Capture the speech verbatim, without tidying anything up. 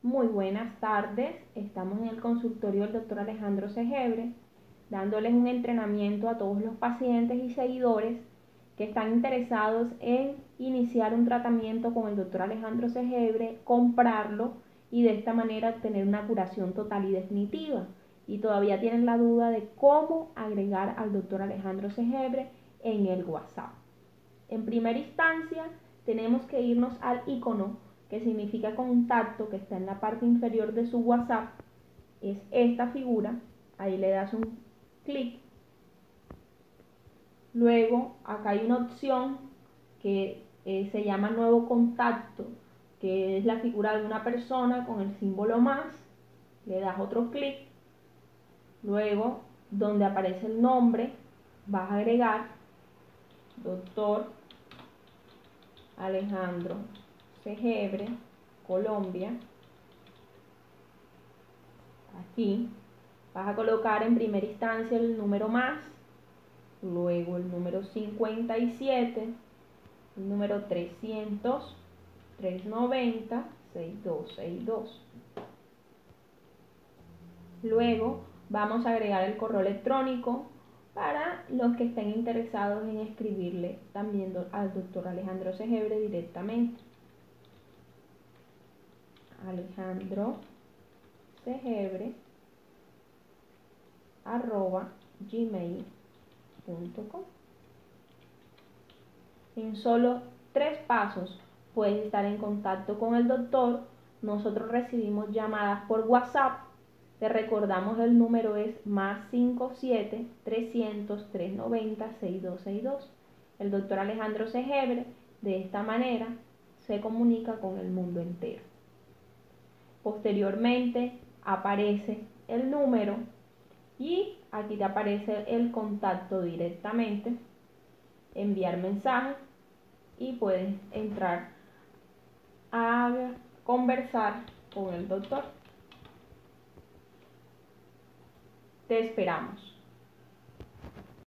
Muy buenas tardes, estamos en el consultorio del doctor Alejandro Segebre, dándoles un entrenamiento a todos los pacientes y seguidores que están interesados en iniciar un tratamiento con el doctor Alejandro Segebre, comprarlo y de esta manera obtener una curación total y definitiva. Y todavía tienen la duda de cómo agregar al doctor Alejandro Segebre en el WhatsApp. En primera instancia, tenemos que irnos al icono que significa contacto, que está en la parte inferior de su WhatsApp. Es esta figura, ahí le das un clic. Luego acá hay una opción que eh, se llama nuevo contacto, que es la figura de una persona con el símbolo más. Le das otro clic. Luego, donde aparece el nombre, vas a agregar doctor Alejandro Segebre, Colombia. Aquí vas a colocar en primera instancia el número más, luego el número cincuenta y siete, el número trescientos, trescientos noventa, sesenta y dos sesenta y dos. Luego vamos a agregar el correo electrónico para los que estén interesados en escribirle también al doctor Alejandro Segebre directamente. Alejandro Segebre arroba gmail punto com. En solo tres pasos puedes estar en contacto con el doctor. Nosotros recibimos llamadas por WhatsApp. Te recordamos, el número es más cincuenta y siete, trescientos, trescientos noventa, sesenta y dos sesenta y dos. El doctor Alejandro Segebre de esta manera se comunica con el mundo entero. Posteriormente aparece el número y aquí te aparece el contacto directamente, enviar mensaje, y puedes entrar a conversar con el doctor. Te esperamos.